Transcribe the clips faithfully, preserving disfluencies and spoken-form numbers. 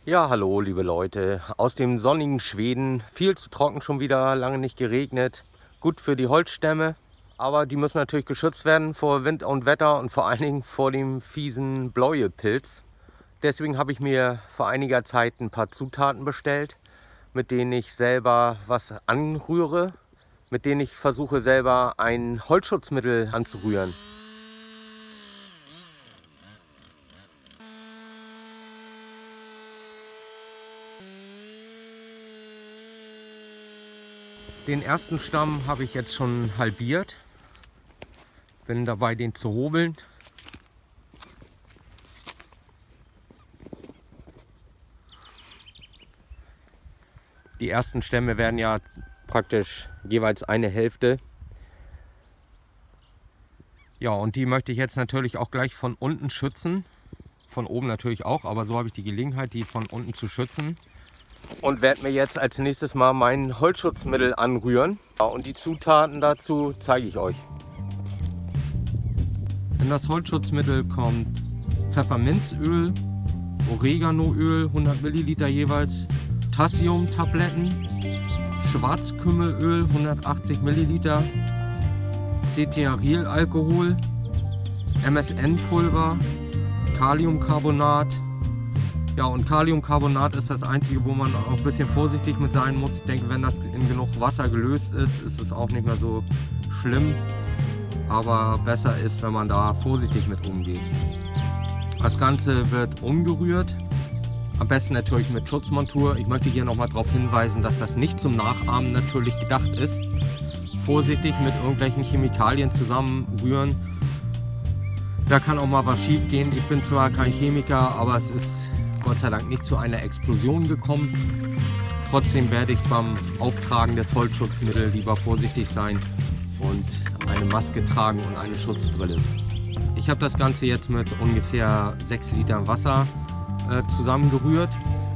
Ja, hallo liebe Leute, aus dem sonnigen Schweden, viel zu trocken schon wieder, lange nicht geregnet, gut für die Holzstämme, aber die müssen natürlich geschützt werden vor Wind und Wetter und vor allen Dingen vor dem fiesen Bläuepilz. Deswegen habe ich mir vor einiger Zeit ein paar Zutaten bestellt, mit denen ich selber was anrühre, mit denen ich versuche selber ein Holzschutzmittel anzurühren. Den ersten Stamm habe ich jetzt schon halbiert. Bin dabei, den zu hobeln. Die ersten Stämme werden ja praktisch jeweils eine Hälfte. Ja, und die möchte ich jetzt natürlich auch gleich von unten schützen. Von oben natürlich auch, aber so habe ich die Gelegenheit, die von unten zu schützen. Und werde mir jetzt als nächstes mal mein Holzschutzmittel anrühren. Ja, und die Zutaten dazu zeige ich euch. In das Holzschutzmittel kommt Pfefferminzöl, Oreganoöl, hundert Milliliter jeweils, Potassiumtabletten, Schwarzkümmelöl, hundertachtzig Milliliter, Cetiarylalkohol, M S N-Pulver, Kaliumcarbonat. Ja, und Kaliumcarbonat ist das einzige, wo man auch ein bisschen vorsichtig mit sein muss. Ich denke, wenn das in genug Wasser gelöst ist, ist es auch nicht mehr so schlimm. Aber besser ist, wenn man da vorsichtig mit umgeht. Das Ganze wird umgerührt. Am besten natürlich mit Schutzmontur. Ich möchte hier nochmal darauf hinweisen, dass das nicht zum Nachahmen natürlich gedacht ist. Vorsichtig mit irgendwelchen Chemikalien zusammenrühren. Da kann auch mal was schief gehen. Ich bin zwar kein Chemiker, aber es ist Gott sei Dank nicht zu einer Explosion gekommen. Trotzdem werde ich beim Auftragen des Holzschutzmittels lieber vorsichtig sein und eine Maske tragen und eine Schutzbrille. Ich habe das Ganze jetzt mit ungefähr sechs Liter Wasser äh, zusammengerührt.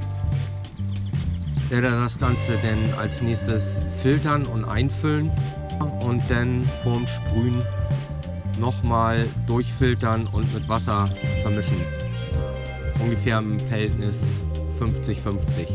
Werde das Ganze dann als nächstes filtern und einfüllen und dann vorm Sprühen nochmal durchfiltern und mit Wasser vermischen. Ungefähr im Verhältnis fünfzig fünfzig.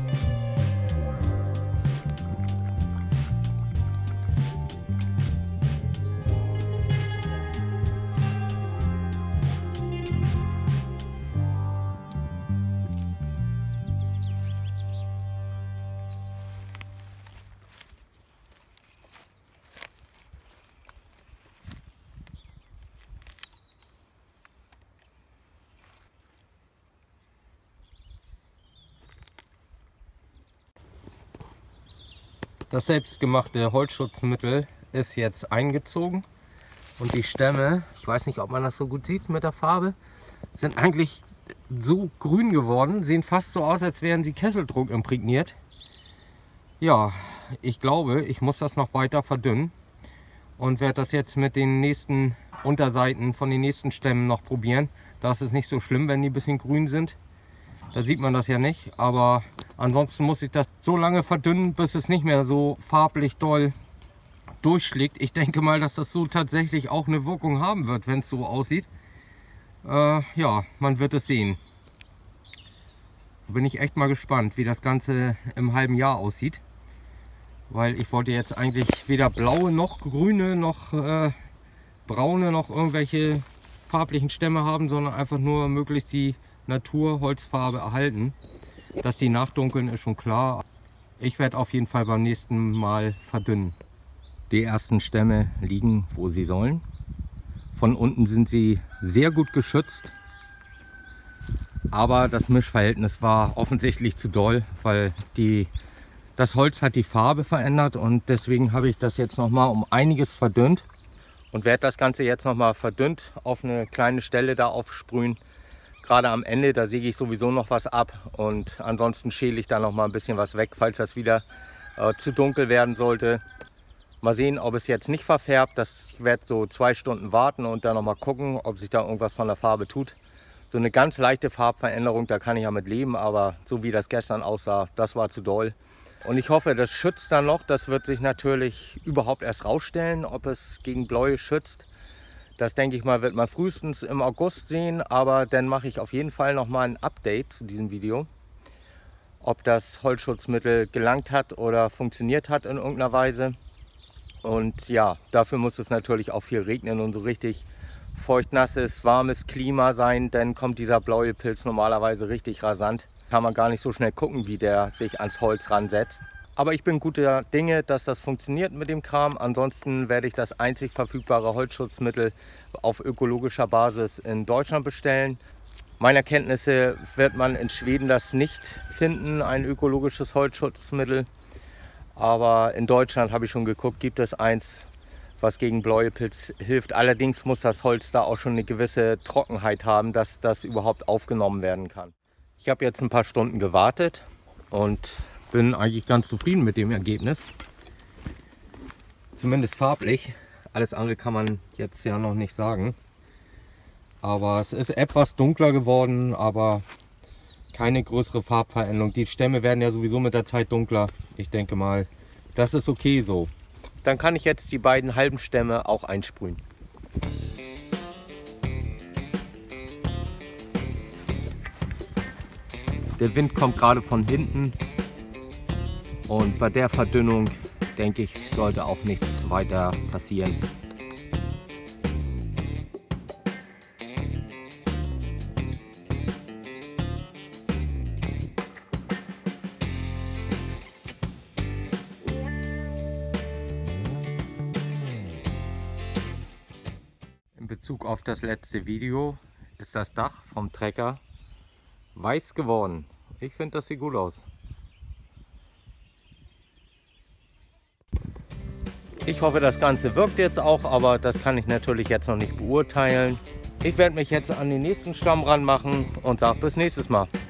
Das selbstgemachte Holzschutzmittel ist jetzt eingezogen und die Stämme, ich weiß nicht, ob man das so gut sieht mit der Farbe, sind eigentlich so grün geworden, sehen fast so aus, als wären sie Kesseldruck imprägniert. Ja, ich glaube, ich muss das noch weiter verdünnen und werde das jetzt mit den nächsten Unterseiten von den nächsten Stämmen noch probieren. Da ist es nicht so schlimm, wenn die ein bisschen grün sind. Da sieht man das ja nicht, aber ansonsten muss ich das so lange verdünnen, bis es nicht mehr so farblich doll durchschlägt. Ich denke mal, dass das so tatsächlich auch eine Wirkung haben wird, wenn es so aussieht. Äh, ja, man wird es sehen. Da bin ich echt mal gespannt, wie das Ganze im halben Jahr aussieht. Weil ich wollte jetzt eigentlich weder blaue noch grüne noch äh, braune noch irgendwelche farblichen Stämme haben, sondern einfach nur möglichst die Naturholzfarbe erhalten. Dass die nachdunkeln, ist schon klar. Ich werde auf jeden Fall beim nächsten Mal verdünnen. Die ersten Stämme liegen, wo sie sollen. Von unten sind sie sehr gut geschützt. Aber das Mischverhältnis war offensichtlich zu doll, weil die, das Holz hat die Farbe verändert und deswegen habe ich das jetzt noch mal um einiges verdünnt. Und werde das Ganze jetzt noch mal verdünnt auf eine kleine Stelle da aufsprühen. Gerade am Ende, da säge ich sowieso noch was ab und ansonsten schäle ich da noch mal ein bisschen was weg, falls das wieder äh, zu dunkel werden sollte. Mal sehen, ob es jetzt nicht verfärbt. Das, ich werde so zwei Stunden warten und dann noch mal gucken, ob sich da irgendwas von der Farbe tut. So eine ganz leichte Farbveränderung, da kann ich ja mit leben, aber so wie das gestern aussah, das war zu doll. Und ich hoffe, das schützt dann noch. Das wird sich natürlich überhaupt erst rausstellen, ob es gegen Bläue schützt. Das denke ich mal, wird man frühestens im August sehen, aber dann mache ich auf jeden Fall noch mal ein Update zu diesem Video. ob das Holzschutzmittel gelangt hat oder funktioniert hat in irgendeiner Weise. Und ja, dafür muss es natürlich auch viel regnen und so richtig feuchtnasses, warmes Klima sein, dann kommt dieser blaue Pilz normalerweise richtig rasant. Kann man gar nicht so schnell gucken, wie der sich ans Holz ransetzt. Aber ich bin guter Dinge, dass das funktioniert mit dem Kram. Ansonsten werde ich das einzig verfügbare Holzschutzmittel auf ökologischer Basis in Deutschland bestellen. Meiner Kenntnisse wird man in Schweden das nicht finden, ein ökologisches Holzschutzmittel. Aber in Deutschland, habe ich schon geguckt, gibt es eins, was gegen Bläuepilz hilft. Allerdings muss das Holz da auch schon eine gewisse Trockenheit haben, dass das überhaupt aufgenommen werden kann. Ich habe jetzt ein paar Stunden gewartet und bin eigentlich ganz zufrieden mit dem Ergebnis. Zumindest farblich. Alles andere kann man jetzt ja noch nicht sagen. Aber es ist etwas dunkler geworden, aber keine größere Farbveränderung. Die Stämme werden ja sowieso mit der Zeit dunkler. Ich denke mal, das ist okay so. Dann kann ich jetzt die beiden halben Stämme auch einsprühen. Der Wind kommt gerade von hinten und bei der Verdünnung, denke ich, sollte auch nichts weiter passieren. In Bezug auf das letzte Video ist das Dach vom Trecker weiß geworden. Ich finde, das sieht gut aus. Ich hoffe, das Ganze wirkt jetzt auch, aber das kann ich natürlich jetzt noch nicht beurteilen. Ich werde mich jetzt an den nächsten Stamm ranmachen und sage bis nächstes Mal.